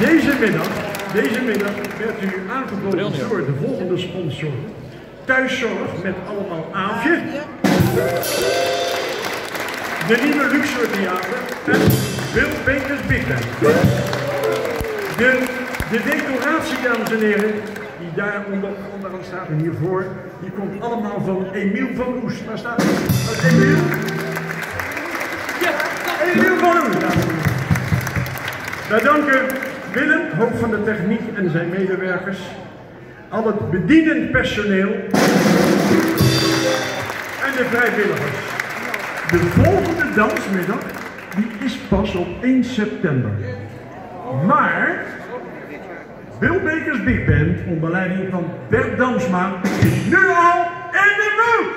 Deze middag werd u aangeboden door de volgende sponsor. Thuiszorg met allemaal Aafje. De nieuwe Luxor Theater en Bill Bakers Big Band. De decoratie, dames en heren, die daar onderaan staat en hiervoor, die komt allemaal van Emiel van Oest. Waar staat hij? Emiel? Ja, Emiel van Oest. Wij danken Willem, hoofd van de techniek en zijn medewerkers, al het bedienend personeel en de vrijwilligers. De volgende dansmiddag die is pas op 1 september. Maar Bill Bakers Big Band onder leiding van Bert Damsma is nu al in de boot!